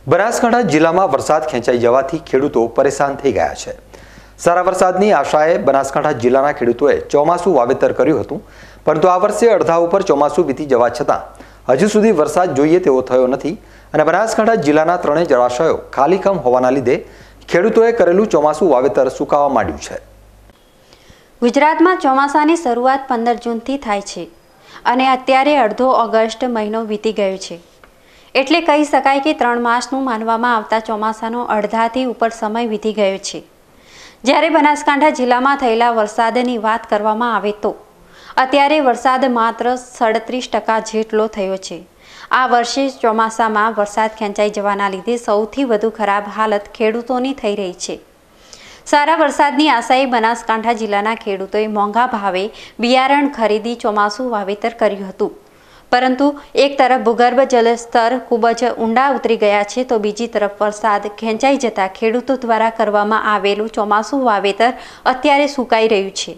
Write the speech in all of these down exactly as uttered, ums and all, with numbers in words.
બનાસકાંઠા જિલ્લામાં વરસાદ ખેંચાઈ જવાથી ખેડૂતો પરેશાન થઈ ગયા છે। સારા વરસાદની આશાએ બનાસકાંઠા જિલ્લાના ખેડૂતોએ ચોમાસું વાવેતર કર્યું હતું, પરંતુ આ વર્ષે અડધા ઉપર ચોમાસું વીતી જવા છતાં હજુ સુધી વરસાદ જોઈએ તેવો થયો નથી અને બનાસકાંઠા જિલ્લાના ત્રણેય જળાશયો ખાલીકમ હોવાના લીધે ખેડૂતોએ કરેલું ચોમાસું વાવેતર સુકાવા માંડ્યું છે। ગુજરાતમાં ચોમાસાની શરૂઆત પંદર જૂનથી થાય છે અને અત્યારે અડધો ઓગસ્ટ મહિનો વીતી ગયો છે, એટલે કહી શકાય કે ત્રણ માસનું માનવામાં આવતા ચોમાસાનો અડધાથી ઉપર સમય વીતી ગયો છે। જ્યારે બનાસકાંઠા જિલ્લામાં થયેલા વરસાદની વાત કરવામાં આવે તો અત્યારે વરસાદ માત્ર સાડત્રીસ ટકા જેટલો થયો છે। આ વર્ષે ચોમાસામાં વરસાદ ખેંચાઈ જવાના લીધે સૌથી વધુ ખરાબ હાલત ખેડૂતોની થઈ રહી છે। સારા વરસાદની આશાએ બનાસકાંઠા જિલ્લાના ખેડૂતોએ મોંઘા ભાવે બિયારણ ખરીદી ચોમાસું વાવેતર કર્યું હતું, પરંતુ એક તરફ ભૂગર્ભ જળસ્તર ખૂબ જ ઊંડા ઉતરી ગયા છે તો બીજી તરફ વરસાદ ખેંચાઈ જતા ખેડૂતો દ્વારા કરવામાં આવેલું ચોમાસું વાવેતર અત્યારે સુકાઈ રહ્યું છે।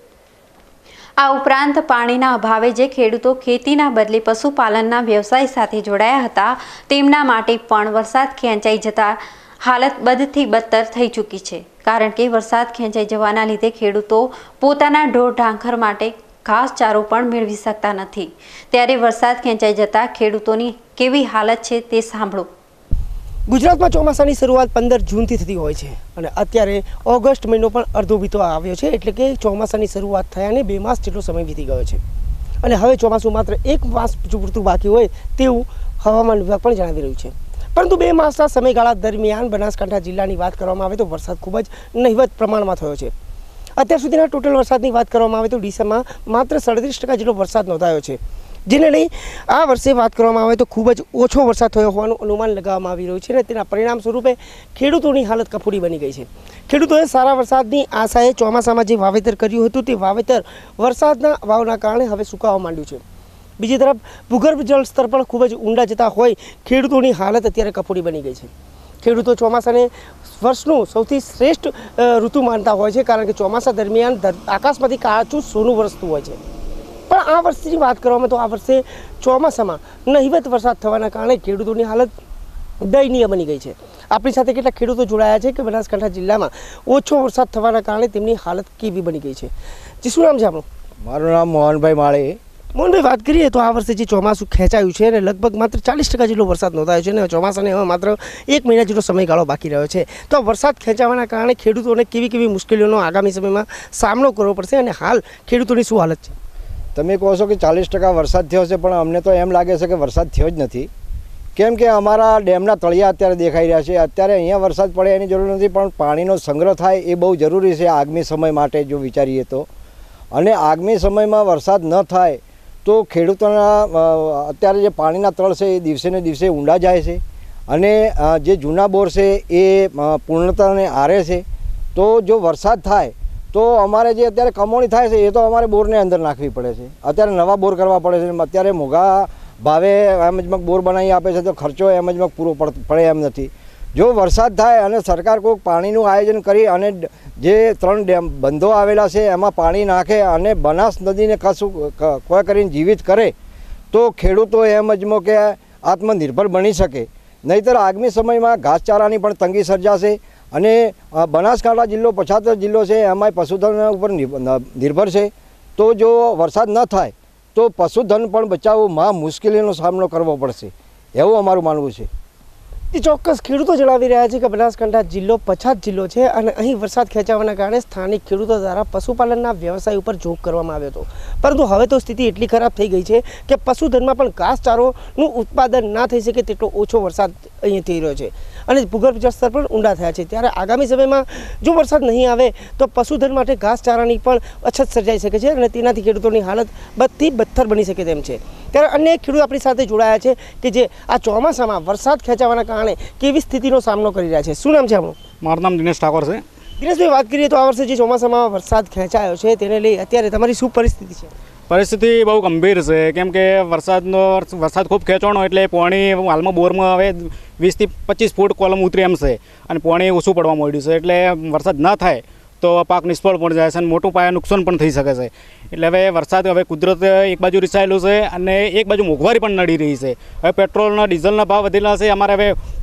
આ ઉપરાંત પાણીના અભાવે જે ખેડૂતો ખેતીના બદલે પશુપાલનના વ્યવસાય સાથે જોડાયા હતા તેમના માટે પણ વરસાદ ખેંચાઈ જતા હાલત બદથી બદતર થઈ ચૂકી છે, કારણ કે વરસાદ ખેંચાઈ જવાના લીધે ખેડૂતો પોતાના ઢોર ઢાંખર માટે ઘાસચારો પણ મેળવી શકતા નથી। ત્યારે વરસાદ ખેંચાઈ જતા ખેડૂતોની કેવી હાલત છે તે સાંભળો। ગુજરાતમાં ચોમાસાની શરૂઆત પંદર જૂનથી થતી હોય છે અને અત્યારે ઓગસ્ટ મહિનો પણ અડધો વીતવા આવ્યો છે, એટલે કે ચોમાસાની શરૂઆત થયાને બે માસ જેટલો સમય વીતી ગયો છે અને હવે ચોમાસું માત્ર એક માસ પૂરતું બાકી હોય તેવું હવામાન વિભાગ પણ જણાવી રહ્યું છે। પરંતુ બે માસના સમયગાળા દરમિયાન બનાસકાંઠા જિલ્લાની વાત કરવામાં આવે તો વરસાદ ખૂબ જ નહિવત પ્રમાણમાં થયો છે। અત્યાર સુધીના ટોટલ વરસાદની વાત કરવામાં આવે તો ડીસામાં માત્ર સાડત્રીસ ટકા જેટલો વરસાદ નોંધાયો છે, જેને લઈ આ વર્ષે વાત કરવામાં આવે તો ખૂબ જ ઓછો વરસાદ થયો હોવાનું અનુમાન લગાવવામાં આવી રહ્યું છે અને તેના પરિણામ સ્વરૂપે ખેડૂતોની હાલત કફોડી બની ગઈ છે। ખેડૂતોએ સારા વરસાદની આશાએ ચોમાસામાં જે વાવેતર કર્યું હતું તે વાવેતર વરસાદના અભાવના કારણે હવે સુકાવા માંડ્યું છે। બીજી તરફ ભૂગર્ભ જળ સ્તર પણ ખૂબ જ ઊંડા જતા હોય ખેડૂતોની હાલત અત્યારે કફોડી બની ગઈ છે। ખેડૂતો ચોમાસાને વર્ષનું સૌથી શ્રેષ્ઠ ઋતુ માનતા હોય છે, કારણ કે ચોમાસા દરમિયાન આકાશમાંથી કાચું સોનું વરસતું હોય છે। પણ આ વર્ષની વાત કરવામાં તો આ વર્ષે ચોમાસામાં નહિવત વરસાદ થવાના કારણે ખેડૂતોની હાલત દયનીય બની ગઈ છે। આપણી સાથે કેટલાક ખેડૂતો જોડાયા છે કે બનાસકાંઠા જિલ્લામાં ઓછો વરસાદ થવાના કારણે તેમની હાલત કેવી બની ગઈ છે। જે શું નામ છે આપણું? મારું નામ મોહનભાઈ માળી। મોહનભાઈ, વાત કરીએ તો આ વર્ષે જે ચોમાસું ખેંચાયું છે અને લગભગ માત્ર ચાલીસ ટકા જેટલો વરસાદ નોંધાયો છે અને ચોમાસાને હવે માત્ર એક મહિના જેટલો સમયગાળો બાકી રહ્યો છે, તો વરસાદ ખેંચાવાના કારણે ખેડૂતોને કેવી કેવી મુશ્કેલીઓનો આગામી સમયમાં સામનો કરવો પડશે અને હાલ ખેડૂતોની શું હાલત છે? તમે કહો છો કે ચાલીસ ટકા વરસાદ થયો છે, પણ અમને તો એમ લાગે છે કે વરસાદ થયો જ નથી, કેમ કે અમારા ડેમના તળિયા અત્યારે દેખાઈ રહ્યા છે। અત્યારે અહીંયા વરસાદ પડે એની જરૂર નથી, પણ પાણીનો સંગ્રહ થાય એ બહુ જરૂરી છે આગામી સમય માટે જો વિચારીએ તો। અને આગામી સમયમાં વરસાદ ન થાય તો ખેડૂતોના અત્યારે જે પાણીના તળ છે એ દિવસે ને દિવસે ઊંડા જાય છે અને જે જૂના બોર છે એ પૂર્ણતાને આરે છે। તો જો વરસાદ થાય તો અમારે જે અત્યારે કમોણી થાય છે એ તો અમારે બોરને અંદર નાખવી પડે છે, અત્યારે નવા બોર કરવા પડે છે। અત્યારે મોંઘા ભાવે એમ જ બોર બનાવી આપે છે તો ખર્ચો એમ જ પૂરો પડે એમ નથી। જો વરસાદ થાય અને સરકાર કોઈક પાણીનું આયોજન કરી અને જે ત્રણ ડેમ બંધો આવેલા છે એમાં પાણી નાખે અને બનાસ નદીને કશું કોઈ કરીને જીવિત કરે તો ખેડૂતો એમ જ કે આત્મનિર્ભર બની શકે। નહીંતર આગામી સમયમાં ઘાસચારાની પણ તંગી સર્જાશે અને બનાસકાંઠા જિલ્લો પછાત જિલ્લો છે, એમાંય પશુધન ઉપર નિર્ભર છે। તો જો વરસાદ ન થાય તો પશુધન પણ બચાવવું મહા મુશ્કેલીનો સામનો કરવો પડશે, એવું અમારું માનવું છે। એ ચોક્કસ ખેડૂતો જણાવી રહ્યા છે કે બનાસકાંઠા જિલ્લો પછાત જિલ્લો છે અને અહીં વરસાદ ખેંચાવાના કારણે સ્થાનિક ખેડૂતો દ્વારા પશુપાલનના વ્યવસાય ઉપર જોગ કરવામાં આવ્યો હતો, પરંતુ હવે તો સ્થિતિ એટલી ખરાબ થઈ ગઈ છે કે પશુધનમાં પણ ઘાસચારોનું ઉત્પાદન ના થઈ શકે તેટલો ઓછો વરસાદ અહીં થઈ રહ્યો છે અને ભૂગર્ભ જળસ્તર પણ ઊંડા થયા છે। ત્યારે આગામી સમયમાં જો વરસાદ નહીં આવે તો પશુધન માટે ઘાસચારાની પણ અછત સર્જાઈ શકે છે અને તેનાથી ખેડૂતોની હાલત બદથી બદતર બની શકે તેમ છે। ત્યારે અન્ય એક ખેડૂત આપણી સાથે જોડાયા છે કે જે આ ચોમાસામાં વરસાદ ખેંચાવાના કારણે કેવી સ્થિતિનો સામનો કરી રહ્યા છે। શું નામ છે આપણું? મારું નામ દિનેશ ઠાકોર છે। દિનેશભાઈ, વાત કરીએ તો આ વર્ષે જે ચોમાસામાં વરસાદ ખેંચાયો છે તેને લઈ અત્યારે તમારી શું પરિસ્થિતિ છે? પરિસ્થિતિ બહુ ગંભીર છે, કેમ કે વરસાદનો વરસાદ ખૂબ ખેંચવાનો એટલે પાણી હાલમાં બોરમાં હવે વીસથી પચીસ ફૂટ કોલમ ઉતરી એમ છે અને પાણી ઓછું પડવા માંડ્યું છે, એટલે વરસાદ ન થાય તો પાક નિષ્ફળ પણ જાય છે અને મોટું પાયે નુકસાન પણ થઈ શકે છે। એટલે હવે વરસાદ હવે કુદરત એક બાજુ રિસાયેલું છે અને એક બાજુ મોંઘવારી પણ નડી રહી છે। હવે પેટ્રોલના ડીઝલના ભાવ વધેલા છે, અમારે હવે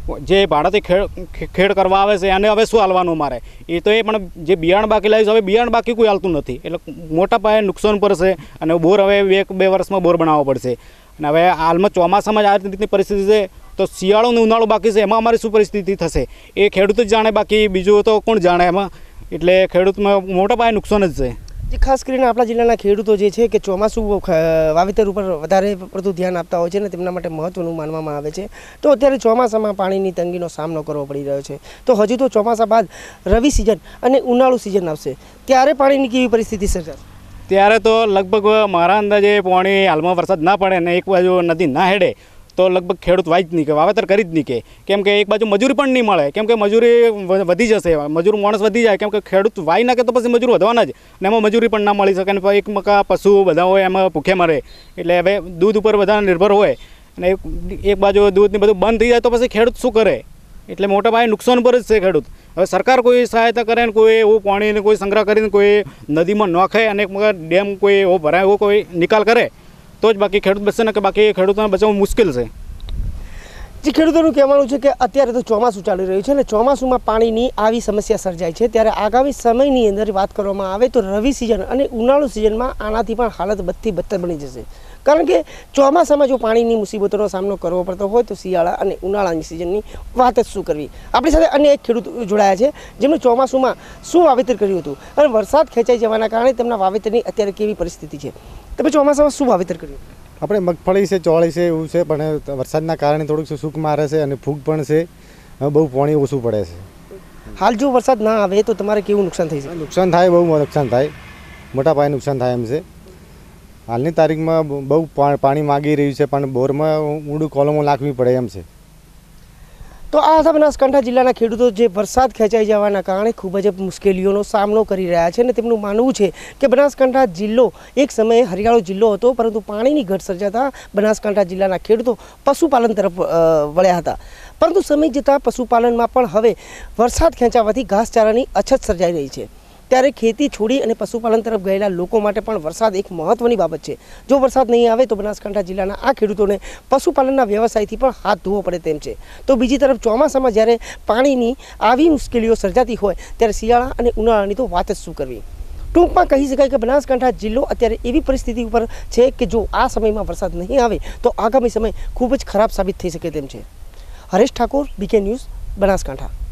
જે ભાડાથી ખેડ ખેડ કરવા આવે છે અને હવે શું હાલવાનું મારે એ તો એ પણ જે બિયારણ બાકી લાવ્યું છે હવે બિયારણ બાકી કોઈ હાલતું નથી એટલે મોટા પાયે નુકસાન પડશે અને બોર હવે એક બે વર્ષમાં બોર બનાવવો પડશે અને હવે હાલમાં ચોમાસામાં જ આ રીતની પરિસ્થિતિ છે તો શિયાળો અને ઉનાળો બાકી છે એમાં અમારી શું પરિસ્થિતિ થશે એ ખેડૂત જ જાણે બાકી બીજું તો કોણ જાણે એમાં એટલે ખેડૂતમાં મોટા પાયે નુકસાન જ છે. જે ખાસ કરીને આપણા જિલ્લાના ખેડૂતો જે છે કે ચોમાસું વાવેતર ઉપર વધારે પડતું ધ્યાન આપતા હોય છે ને તેમના માટે મહત્વનું માનવામાં આવે છે. તો અત્યારે ચોમાસામાં પાણીની તંગીનો સામનો કરવો પડી રહ્યો છે. તો હજુ તો ચોમાસા બાદ રવિ સિઝન અને ઉનાળુ સિઝન આવશે ત્યારે પાણીની કેવી પરિસ્થિતિ સર્જાશે? ત્યારે તો લગભગ મારા અંદાજે પાણી હાલમાં વરસાદ ના પડે ને એક બાજુ નદી ના હેડે તો લગભગ ખેડૂત વાય જ નહીં કે વાવેતર કરી જ નહીં કે કેમ કે એક બાજુ મજૂરી પણ નહીં મળે કેમ કે મજૂરી વધી જશે મજૂર માણસ વધી જાય કેમ કે ખેડૂત વાય નાખે તો પછી મજૂર વધવાના જ ને એમાં મજૂરી પણ ના મળી શકે અને એક મકા પશુ બધા હોય એમાં ભૂખે મરે એટલે હવે દૂધ ઉપર બધા નિર્ભર હોય અને એક બાજુ દૂધની બધું બંધ થઈ જાય તો પછી ખેડૂત શું કરે એટલે મોટા પાયે નુકસાન પર જ છે ખેડૂત. હવે સરકાર કોઈ સહાયતા કરે ને કોઈ એવું પાણીને કોઈ સંગ્રહ કરીને કોઈ નદીમાં નાખે અને એક મકા ડેમ કોઈ એવો ભરાય એવો કોઈ નિકાલ કરે તો જ બાકી ખેડૂત બચશે ને કે બાકી ખેડૂતોને બચાવવું મુશ્કેલ છે. જે ખેડૂતોનું કહેવાનું છે કે અત્યારે તો ચોમાસું ચાલી રહ્યું છે અને ચોમાસુમાં પાણીની આવી સમસ્યા સર્જાય છે ત્યારે આગામી સમયની અંદર વાત કરવામાં આવે તો રવિ સિઝન અને ઉનાળુ સિઝનમાં આનાથી પણ હાલત બદથી બદતર બની જશે. કારણ કે ચોમાસામાં જો પાણીની મુસીબતોનો સામનો કરવો પડતો હોય તો શિયાળા અને ઉનાળાની સિઝનની વાત જ શું કરવી. આપણી સાથે અન્ય એક ખેડૂત જોડાયા છે જેમણે ચોમાસુમાં શું વાવેતર કર્યું હતું અને વરસાદ ખેંચાઈ જવાના કારણે તેમના વાવેતરની અત્યારે કેવી પરિસ્થિતિ છે. તમે ચોમાસામાં શું વાવેતર કર્યું? આપણે મગફળી છે ચોળી છે એવું છે પણ વરસાદના કારણે થોડુંક સૂક મારે છે અને ફૂગ પણ છે બહુ પાણી ઓછું પડે છે. હાલ જો વરસાદ ના આવે તો તમારે કેવું નુકસાન થઈ શકે? નુકસાન થાય બહુ નુકસાન થાય મોટા પાયે નુકસાન થાય એમ છે. હાલની તારીખમાં બહુ પાણી માગી રહ્યું છે પણ બોરમાં ઊંડું કોલમો નાખવી પડે એમ છે. તો આ હતા બનાસકાંઠા જિલ્લાના ખેડૂતો જે વરસાદ ખેંચાઈ જવાના કારણે ખૂબ જ મુશ્કેલીઓનો સામનો કરી રહ્યા છે અને તેમનું માનવું છે કે બનાસકાંઠા જિલ્લો એક સમયે હરિયાળો જિલ્લો હતો પરંતુ પાણીની ઘટ સર્જાતા બનાસકાંઠા જિલ્લાના ખેડૂતો પશુપાલન તરફ વળ્યા હતા. પરંતુ સમય જતાં પશુપાલનમાં પણ હવે વરસાદ ખેંચાવાથી ઘાસચારાની અછત સર્જાઈ રહી છે. ત્યારે ખેતી છોડી અને પશુપાલન તરફ ગયેલા લોકો માટે પણ વરસાદ એક મહત્વની બાબત છે. જો વરસાદ નહીં આવે તો બનાસકાંઠા જિલ્લાના આ ખેડૂતોને પશુપાલનના વ્યવસાયથી પણ હાથ ધોવો પડે તેમ છે. તો બીજી તરફ ચોમાસામાં જ્યારે પાણીની આવી મુશ્કેલીઓ સર્જાતી હોય ત્યારે શિયાળા અને ઉનાળાની તો વાત જ શું કરવી. ટૂંકમાં કહી શકાય કે બનાસકાંઠા જિલ્લો અત્યારે એવી પરિસ્થિતિ ઉપર છે કે જો આ સમયમાં વરસાદ નહીં આવે તો આગામી સમય ખૂબ જ ખરાબ સાબિત થઈ શકે તેમ છે. Haresh Thakor, BK news, Banaskantha.